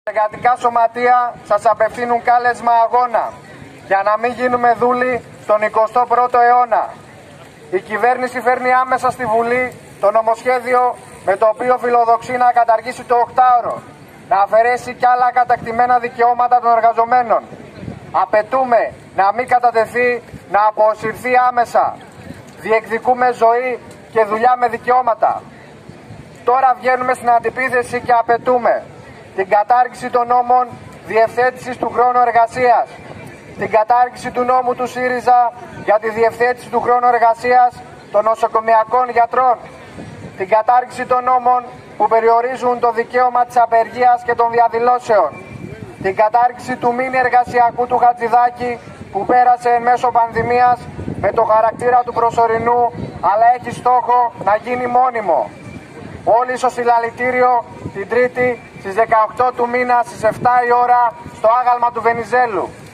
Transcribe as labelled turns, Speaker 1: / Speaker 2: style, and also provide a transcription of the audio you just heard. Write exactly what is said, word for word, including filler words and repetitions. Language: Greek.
Speaker 1: Εργατικά σωματεία σας απευθύνουν κάλεσμα αγώνα για να μην γίνουμε δούλοι στον εικοστό πρώτο αιώνα. Η κυβέρνηση φέρνει άμεσα στη Βουλή το νομοσχέδιο με το οποίο φιλοδοξεί να καταργήσει το οκτάωρο, να αφαιρέσει κι άλλα κατακτημένα δικαιώματα των εργαζομένων. Απαιτούμε να μην κατατεθεί, να αποσυρθεί άμεσα. Διεκδικούμε ζωή και δουλειά με δικαιώματα. Τώρα βγαίνουμε στην αντιπίθεση και απαιτούμε την κατάργηση των νόμων διευθέτησης του χρόνου εργασίας, την κατάργηση του νόμου του ΣΥΡΙΖΑ για τη διευθέτηση του χρόνου εργασίας των νοσοκομιακών γιατρών, την κατάργηση των νόμων που περιορίζουν το δικαίωμα της απεργίας και των διαδηλώσεων, την κατάργηση του μήνυ εργασιακού του Χατζηδάκη που πέρασε εν μέσω πανδημίας με το χαρακτήρα του προσωρινού, αλλά έχει στόχο να γίνει μόνιμο. Όλοι στο συλλαλητήριο την Τρίτη στις δεκαοκτώ του μήνα στις εφτά η ώρα στο άγαλμα του Βενιζέλου.